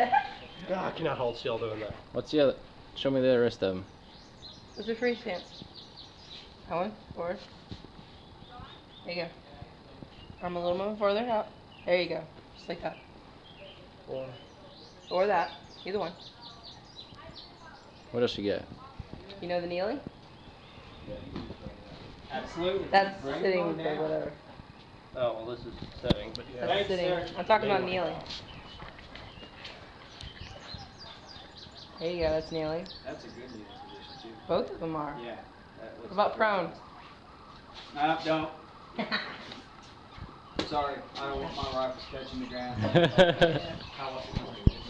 God, I cannot hold still doing that. What's the other? Show me the rest of them. What's your free stance? That one? Forward. There you go. Arm a little more further out. There you go. Just like that. Or that. Either one. What else you got? You know the kneeling? Absolutely. That's sitting, but whatever. Oh, well, this is setting, but yeah. That's sitting. I'm talking about kneeling. There you go, that's kneeling. That's a good kneeling position, too. Both of them are. Yeah. What about prone? No, don't. Sorry, I don't want my rifles touching the ground. Yeah. How else